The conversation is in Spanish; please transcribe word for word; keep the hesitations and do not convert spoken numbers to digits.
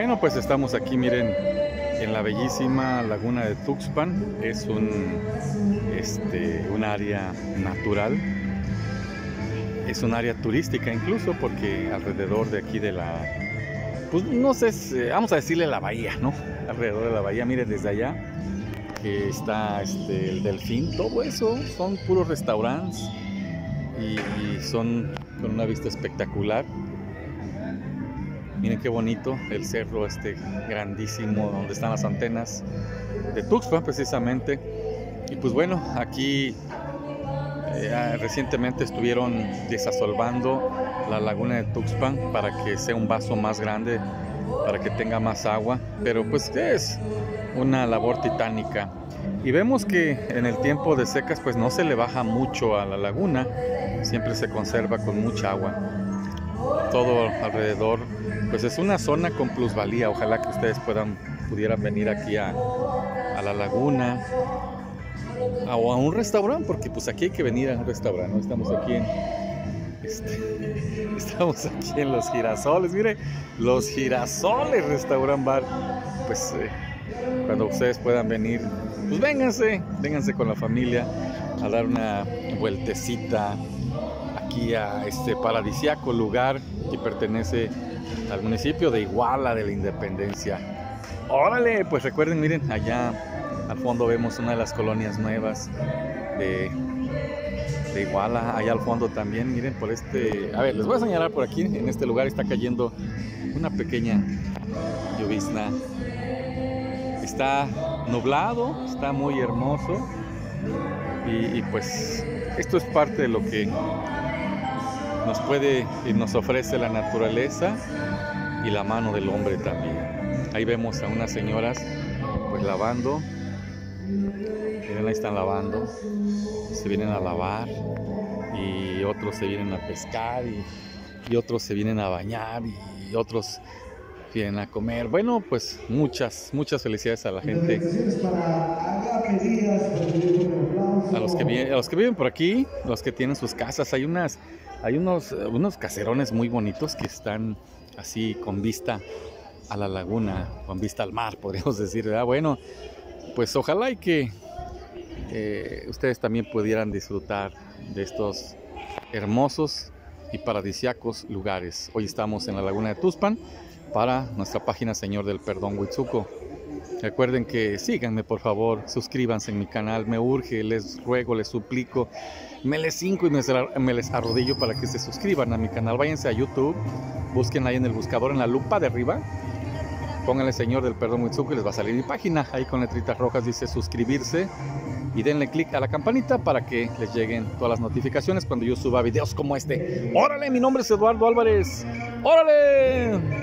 Bueno, pues estamos aquí, miren, en la bellísima laguna de Tuxpan. Es un, este, un área natural. Es un área turística incluso, porque alrededor de aquí de la, pues no sé, vamos a decirle la bahía, ¿no? Alrededor de la bahía, miren desde allá, que está este, el Delfín, todo eso son puros restaurantes y, y son con una vista espectacular. Miren qué bonito el cerro este grandísimo donde están las antenas de Tuxpan precisamente. Y pues bueno, aquí eh, recientemente estuvieron desasolvando la laguna de Tuxpan para que sea un vaso más grande, para que tenga más agua, pero pues es una labor titánica. Y vemos que en el tiempo de secas pues no se le baja mucho a la laguna, siempre se conserva con mucha agua. Todo alrededor pues es una zona con plusvalía. Ojalá que ustedes puedan pudieran venir aquí a, a la laguna a, o a un restaurante, porque pues aquí hay que venir a un restaurante, ¿no? Estamos aquí en este, estamos aquí en Los Girasoles, mire, Los Girasoles Restaurant Bar. Pues eh, cuando ustedes puedan venir, pues vénganse, vénganse con la familia a dar una vueltecita aquí a este paradisíaco lugar que pertenece al municipio de Iguala de la Independencia. Órale, pues recuerden, miren, allá al fondo vemos una de las colonias nuevas de, de Iguala. Allá al fondo también, miren, por este, a ver, les voy a señalar por aquí, en este lugar está cayendo una pequeña llovizna. Está nublado, está muy hermoso y, y pues esto es parte de lo que nos puede y nos ofrece la naturaleza y la mano del hombre también. Ahí vemos a unas señoras pues lavando. Miren, ahí están lavando. Se vienen a lavar y otros se vienen a pescar y, y otros se vienen a bañar y otros vienen a comer. Bueno, pues muchas, muchas felicidades a la gente, a los que viven, a los que viven por aquí, a los que tienen sus casas. Hay unas, hay unos, unos caserones muy bonitos que están así con vista a la laguna, con vista al mar, podríamos decir, ¿verdad? Bueno, pues ojalá y que eh, ustedes también pudieran disfrutar de estos hermosos y paradisíacos lugares. Hoy estamos en la laguna de Tuxpan para nuestra página Señor del Perdón Huitzuco. Recuerden que síganme, por favor, suscríbanse en mi canal, me urge, les ruego, les suplico, me les hinco y me, me les arrodillo para que se suscriban a mi canal. Váyanse a YouTube, busquen ahí en el buscador, en la lupa de arriba, pónganle Señor del Perdón Huitzuco y les va a salir mi página. Ahí con letritas rojas dice suscribirse y denle clic a la campanita para que les lleguen todas las notificaciones cuando yo suba videos como este. ¡Órale! Mi nombre es Eduardo Álvarez. ¡Órale!